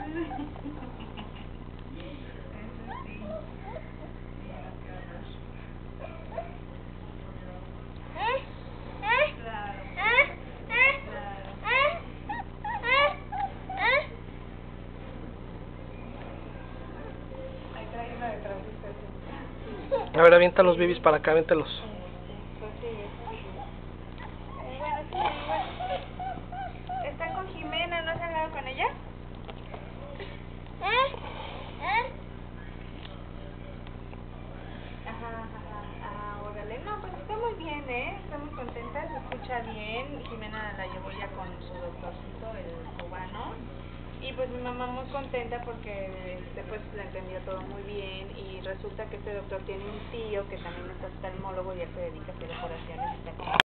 sí. A ver, avienta los bibis para acá, aviéntalos. Pues sí, bueno, sí, igual. ¿Está con Jimena? ¿No has hablado con ella? Ajá, órale. No, pues está muy bien, está muy contenta, se escucha bien. Jimena la llevó ya con su doctorcito, el cubano. Y pues mi mamá muy contenta porque pues le entendió todo muy bien, y resulta que este doctor tiene un tío que también es oftalmólogo y él se dedica a hacer operaciones y está